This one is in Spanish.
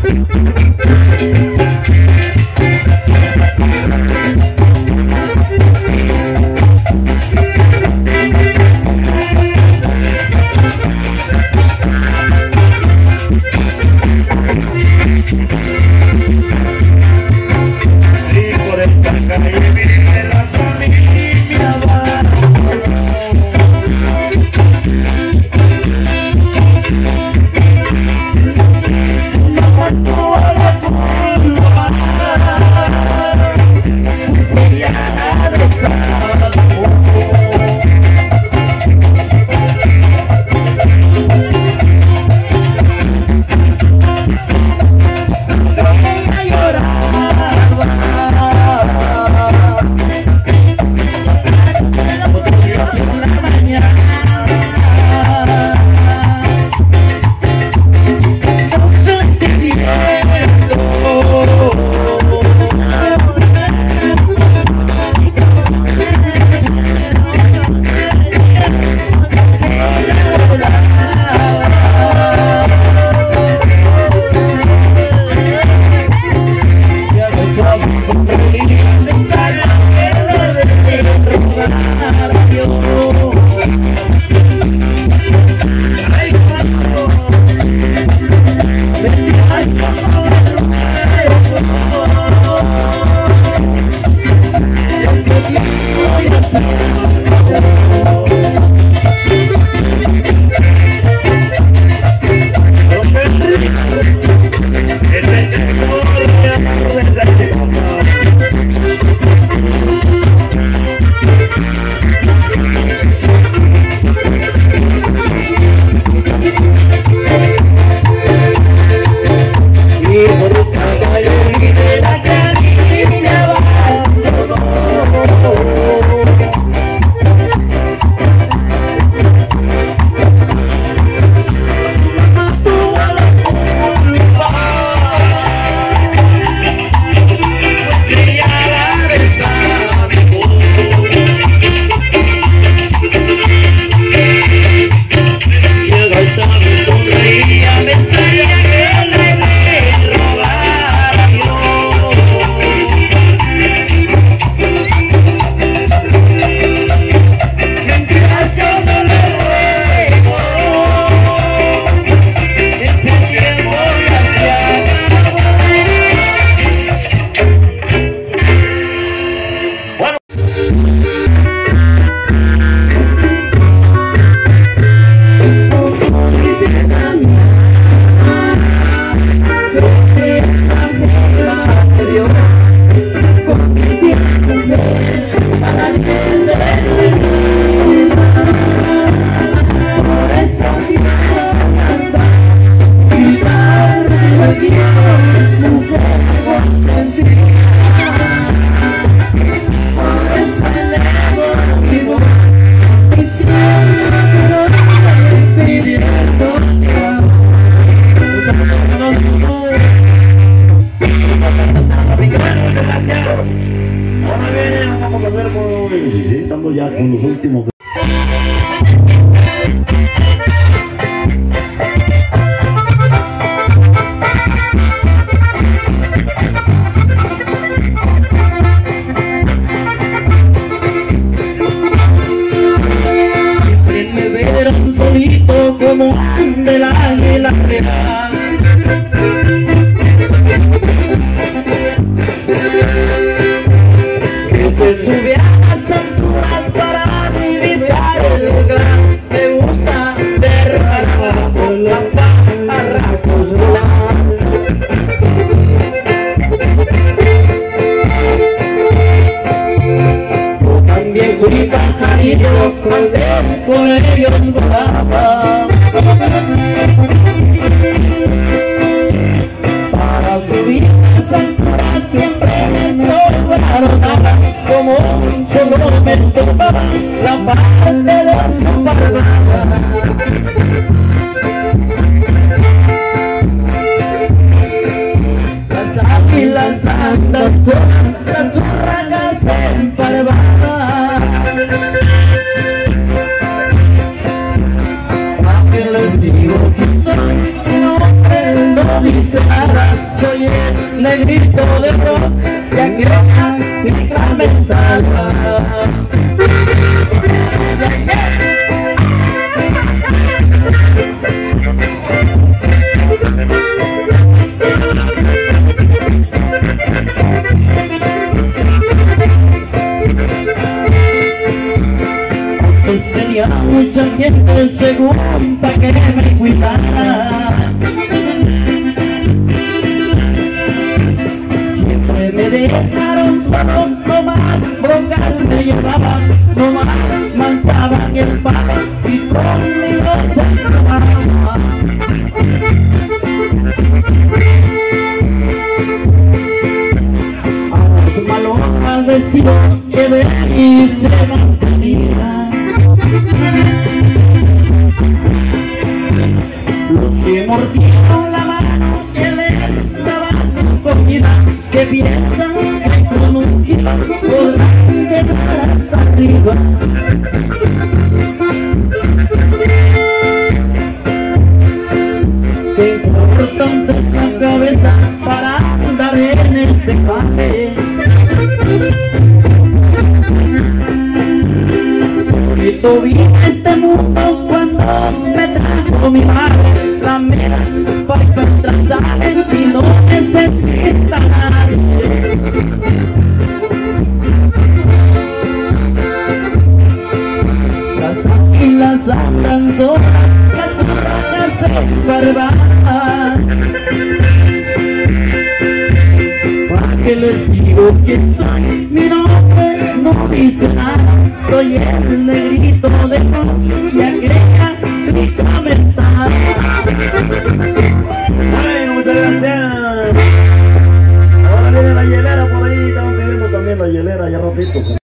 Estamos ya con los últimos. Siempre me verán solito como un del águila real. Se sube a las alturas para divisar el gran. Me gusta ver a los pajarracos volar. Yo también fui pajarito, antes con ellos volaba. Para subir a las alturas siempre me sobraron alas. Como solo me tocaba la parte de su parvada. Las águilas andan solas, sus ragas emparvadas. ¿A qué les digo si soy un hombre no dice nada? negrito de rock y aquella chica mentada. Tenía mucha gente según pa' que me cuidara. Siempre me dejaron solo, no más broncas me llevaban, no más manchaban el pan y conmigo se tomaban. A los malos maldecidos que ven y se mantenían. Los que mordieron la mano que les daba su comida, que piensan que con un kilo podrán llegar hasta arriba. Qué importante es la cabeza para andar en este jale. Solito vi este mundo cuando me trajo mi madre, la mera para trazar y no necesita nadie. Las águilas andan solas, las ranas se barban. ¿Para qué les digo quién soy? Mi nombre no dice nada. Soy el negrito de rock y aquella rica mentada. Bueno, muchas gracias. Ahora viene la hielera por ahí, estamos pidiendo también la hielera ya ratito.